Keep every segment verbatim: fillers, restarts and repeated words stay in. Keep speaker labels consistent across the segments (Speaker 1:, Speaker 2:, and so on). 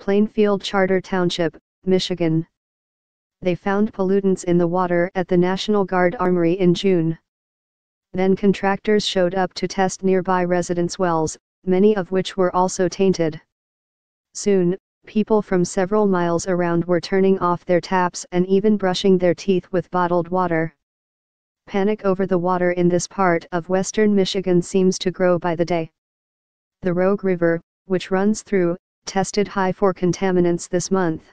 Speaker 1: Plainfield Charter Township, Michigan. They found pollutants in the water at the National Guard Armory in June. Then contractors showed up to test nearby residents' wells, many of which were also tainted. Soon, people from several miles around were turning off their taps and even brushing their teeth with bottled water. Panic over the water in this part of western Michigan seems to grow by the day. The Rogue River, which runs through, tested high for contaminants this month.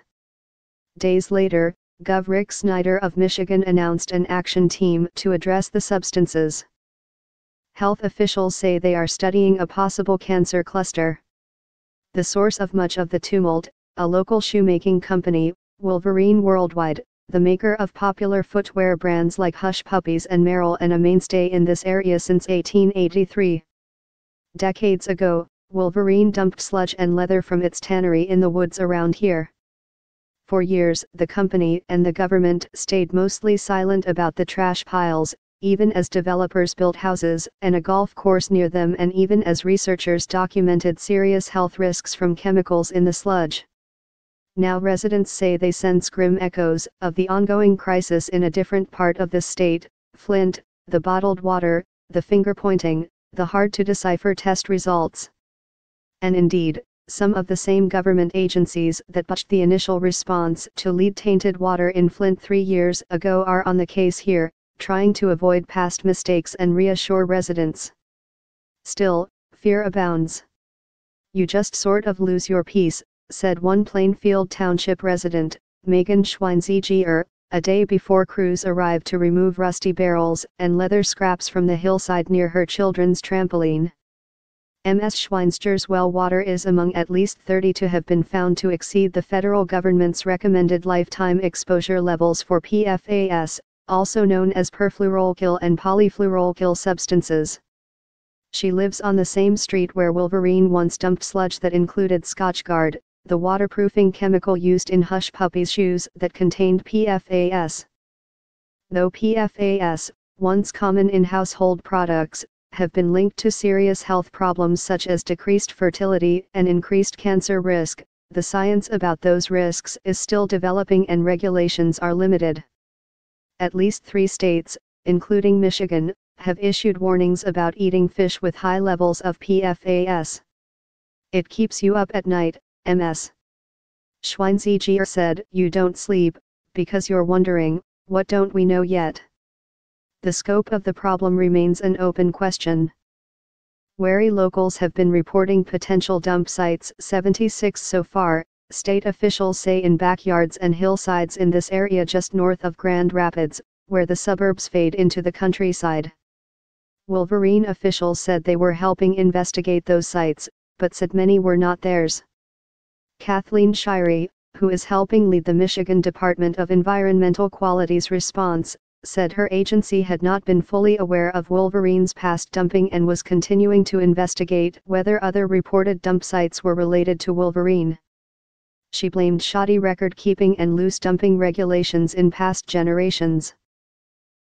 Speaker 1: Days later, Governor Rick Snyder of Michigan announced an action team to address the substances. Health officials say they are studying a possible cancer cluster. The source of much of the tumult, a local shoemaking company, Wolverine Worldwide, the maker of popular footwear brands like Hush Puppies and Merrell, and a mainstay in this area since eighteen eighty-three. Decades ago, Wolverine dumped sludge and leather from its tannery in the woods around here. For years, the company and the government stayed mostly silent about the trash piles, even as developers built houses and a golf course near them, and even as researchers documented serious health risks from chemicals in the sludge. Now residents say they sense grim echoes of the ongoing crisis in a different part of the state: Flint, the bottled water, the finger-pointing, the hard-to-decipher test results. And indeed, some of the same government agencies that botched the initial response to lead-tainted water in Flint three years ago are on the case here, trying to avoid past mistakes and reassure residents. Still, fear abounds. "You just sort of lose your peace," said one Plainfield Township resident, Megan Schweinziger, a day before crews arrived to remove rusty barrels and leather scraps from the hillside near her children's trampoline. Miz Schweinziger's well water is among at least thirty to have been found to exceed the federal government's recommended lifetime exposure levels for P F A S, also known as perfluoroalkyl and polyfluoroalkyl substances. She lives on the same street where Wolverine once dumped sludge that included Scotchgard, the waterproofing chemical used in Hush Puppies shoes that contained P F A S. Though P F A S, once common in household products, have been linked to serious health problems such as decreased fertility and increased cancer risk, the science about those risks is still developing and regulations are limited. At least three states, including Michigan, have issued warnings about eating fish with high levels of P F A S. "It keeps you up at night," Miz Schweinziger said. "You don't sleep, because you're wondering, what don't we know yet?" The scope of the problem remains an open question. Wary locals have been reporting potential dump sites, seventy-six so far, state officials say, in backyards and hillsides in this area just north of Grand Rapids, where the suburbs fade into the countryside. Wolverine officials said they were helping investigate those sites, but said many were not theirs. Kathleen Shirey, who is helping lead the Michigan Department of Environmental Quality's response, said her agency had not been fully aware of Wolverine's past dumping and was continuing to investigate whether other reported dump sites were related to Wolverine. She blamed shoddy record-keeping and loose dumping regulations in past generations.